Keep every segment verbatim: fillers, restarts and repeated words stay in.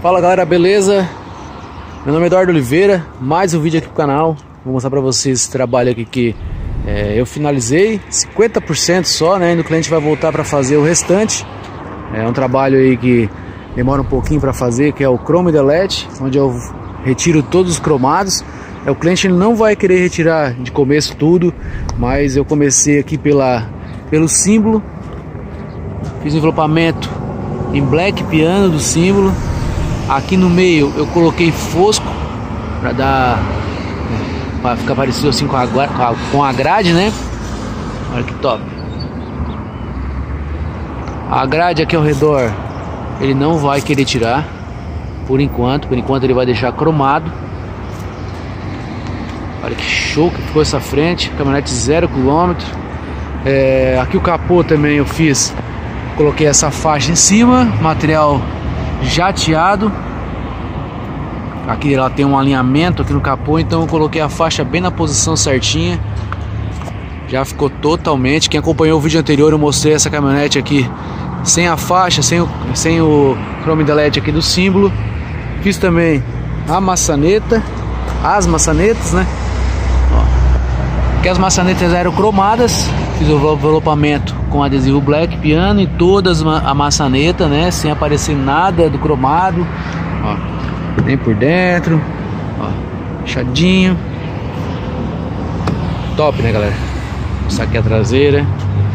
Fala galera, beleza? Meu nome é Eduardo Oliveira, mais um vídeo aqui pro canal. Vou mostrar pra vocês esse trabalho aqui que é, eu finalizei cinquenta por cento só, né? E o cliente vai voltar para fazer o restante. É um trabalho aí que demora um pouquinho para fazer, que é o Chrome Delete, onde eu retiro todos os cromados. É, o cliente ele não vai querer retirar de começo tudo, mas eu comecei aqui pela, pelo símbolo. Fiz o envelopamento em black piano do símbolo. Aqui no meio eu coloquei fosco para dar, para ficar parecido assim com a, com a grade, né? Olha que top. A grade aqui ao redor ele não vai querer tirar por enquanto. Por enquanto ele vai deixar cromado. Olha que show que ficou essa frente. Caminhonete zero quilômetro. É, aqui o capô também eu fiz. Coloquei essa faixa em cima, material jateado. Aqui ela tem um alinhamento aqui no capô, então eu coloquei a faixa bem na posição certinha. Já ficou totalmente. Quem acompanhou o vídeo anterior, eu mostrei essa caminhonete aqui sem a faixa, sem o, sem o Chrome Delete aqui do símbolo. Fiz também a maçaneta, as maçanetas, né? Ó, aqui as maçanetas eram cromadas. Fiz o envelopamento com adesivo black piano e todas a maçaneta, né? Sem aparecer nada do cromado. Ó, nem por dentro. Ó, fechadinho. Top, né, galera? Essa aqui é a traseira.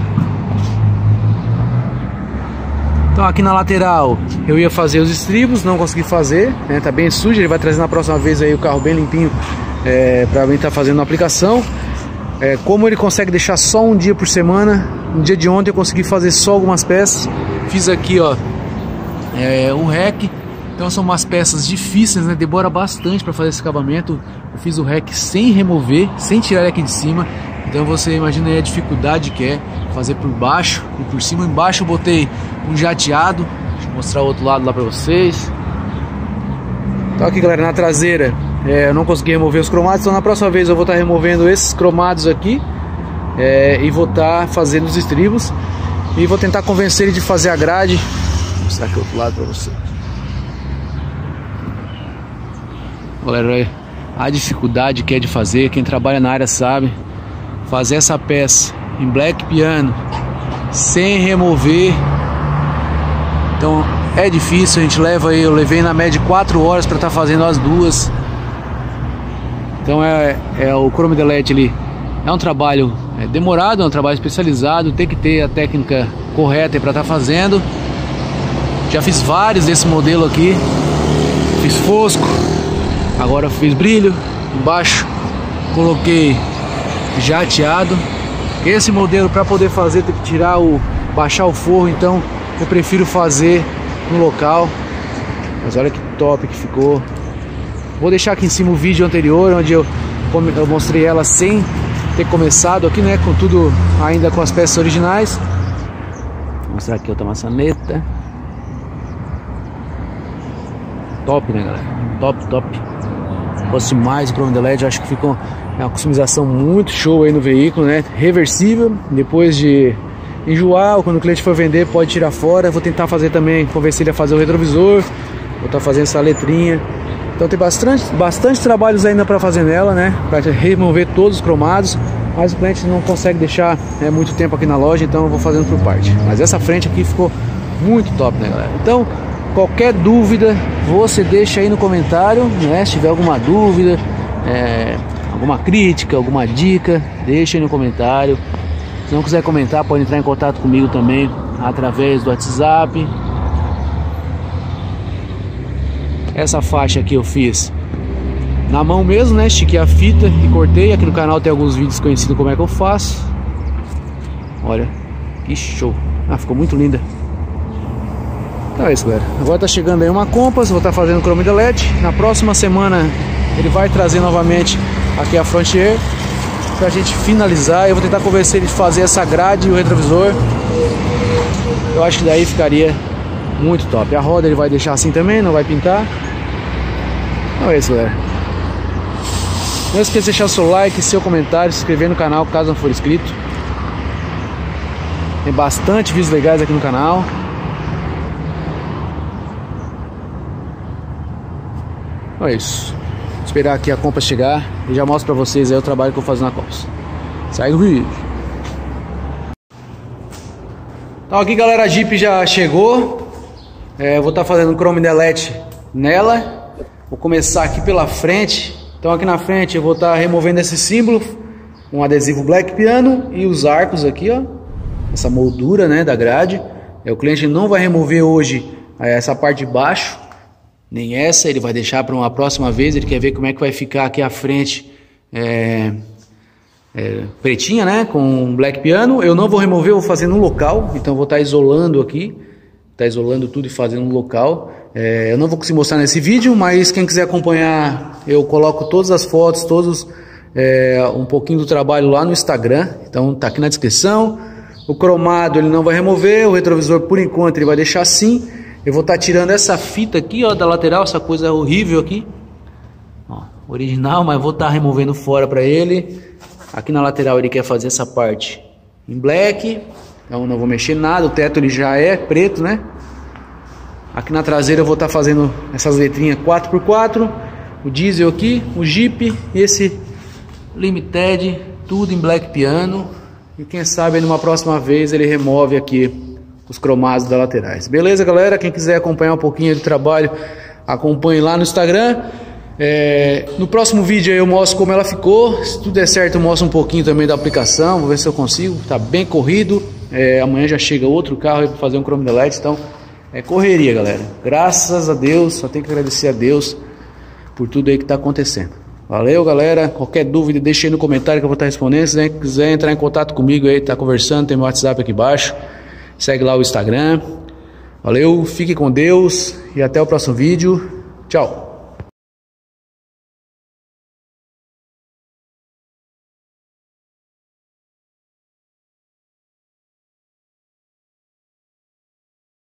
Então aqui na lateral eu ia fazer os estribos, não consegui fazer, né? Tá bem sujo, ele vai trazer na próxima vez aí o carro bem limpinho, é, pra mim estar fazendo a aplicação. É, como ele consegue deixar só um dia por semana, no dia de ontem eu consegui fazer só algumas peças. Fiz aqui, ó, é, o rack. Então são umas peças difíceis, né? Demora bastante para fazer esse acabamento. Eu fiz o rack sem remover, sem tirar ele aqui de cima. Então você imagina aí a dificuldade que é fazer por baixo e por cima. Embaixo eu botei um jateado. Deixa eu mostrar o outro lado lá para vocês. Então aqui, galera, na traseira é, eu não consegui remover os cromados. Então na próxima vez eu vou estar removendo esses cromados aqui, é, e vou estar fazendo os estribos. E vou tentar convencer ele de fazer a grade. Vou mostrar aqui o outro lado para vocês. Galera, a dificuldade que é de fazer, quem trabalha na área sabe. Fazer essa peça em black piano sem remover, então é difícil. A gente leva aí, eu levei na média quatro horas para estar tá fazendo as duas. Então é, é o Chrome Delete ali. É um trabalho é demorado, é um trabalho especializado, tem que ter a técnica correta para estar tá fazendo. Já fiz vários desse modelo aqui. Fiz fosco, agora fiz brilho. Embaixo coloquei jateado. Esse modelo, para poder fazer, tem que tirar o baixar o forro, então eu prefiro fazer no local. Mas olha que top que ficou. Vou deixar aqui em cima o vídeo anterior, onde eu, eu mostrei ela sem ter começado aqui, né, com tudo ainda com as peças originais. Vou mostrar aqui outra maçaneta. Top, né, galera? Top, top. Gosto demais do Chrome Delete, acho que ficou é uma customização muito show aí no veículo, né? Reversível, depois de enjoar ou quando o cliente for vender pode tirar fora. Vou tentar fazer também, convencer ele a fazer o retrovisor. Vou estar fazendo essa letrinha. Então tem bastante, bastante trabalhos ainda para fazer nela, né? Para remover todos os cromados, mas o cliente não consegue deixar é, muito tempo aqui na loja, então eu vou fazendo por parte. Mas essa frente aqui ficou muito top, né, galera? Então qualquer dúvida você deixa aí no comentário, né? Se tiver alguma dúvida, é, alguma crítica, alguma dica, deixa aí no comentário. Se não quiser comentar, pode entrar em contato comigo também através do WhatsApp. Essa faixa aqui eu fiz na mão mesmo, né? Estiquei a fita e cortei. Aqui no canal tem alguns vídeos que eu ensino como é que eu faço. Olha que show. Ah, ficou muito linda. Então é isso, galera. Agora tá chegando aí uma Compass, vou estar fazendo Chrome Delete. Na próxima semana ele vai trazer novamente aqui a Frontier pra gente finalizar. Eu vou tentar convencer ele de fazer essa grade e o retrovisor. Eu acho que daí ficaria muito top. A roda ele vai deixar assim também, não vai pintar. Então é isso, galera. Não esqueça de deixar seu like, seu comentário, se inscrever no canal caso não for inscrito. Tem bastante vídeos legais aqui no canal. Então é isso. Vou esperar aqui a Compass chegar e já mostro pra vocês aí o trabalho que eu vou fazer na Compass. Segue o vídeo. Então aqui, galera, a Jeep já chegou. É, eu vou estar tá fazendo um Chrome Delete nela. Vou começar aqui pela frente. Então aqui na frente eu vou estar tá removendo esse símbolo, um adesivo Black Piano e os arcos aqui, ó. Essa moldura, né, da grade. É, o cliente não vai remover hoje essa parte de baixo, nem essa, ele vai deixar para uma próxima vez. Ele quer ver como é que vai ficar aqui a frente é, é, pretinha, né, com Black Piano. Eu não vou remover, eu vou fazer no local. Então vou estar isolando aqui, tá isolando tudo e fazendo no local. É, eu não vou conseguir mostrar nesse vídeo, mas quem quiser acompanhar, eu coloco todas as fotos, todos é, um pouquinho do trabalho lá no Instagram. Então tá aqui na descrição. O cromado ele não vai remover, o retrovisor por enquanto ele vai deixar assim. Eu vou estar tirando essa fita aqui, ó, da lateral, essa coisa horrível aqui, ó, original, mas vou estar removendo fora para ele. Aqui na lateral ele quer fazer essa parte em black, então não vou mexer nada. O teto ele já é preto, né? Aqui na traseira eu vou estar fazendo essas letrinhas quatro por quatro, o diesel aqui, o Jeep, esse Limited, tudo em Black Piano. E quem sabe numa próxima vez ele remove aqui os cromados das laterais. Beleza, galera? Quem quiser acompanhar um pouquinho do trabalho, acompanhe lá no Instagram. É, no próximo vídeo aí eu mostro como ela ficou. Se tudo der certo eu mostro um pouquinho também da aplicação. Vou ver se eu consigo. Tá bem corrido. É, amanhã já chega outro carro aí para fazer um Chrome Delete. Então é correria, galera. Graças a Deus, só tenho que agradecer a Deus por tudo aí que tá acontecendo. Valeu, galera. Qualquer dúvida deixa aí no comentário que eu vou estar respondendo. Se quiser entrar em contato comigo aí, tá conversando, tem meu WhatsApp aqui embaixo. Segue lá o Instagram. Valeu, fique com Deus e até o próximo vídeo. Tchau.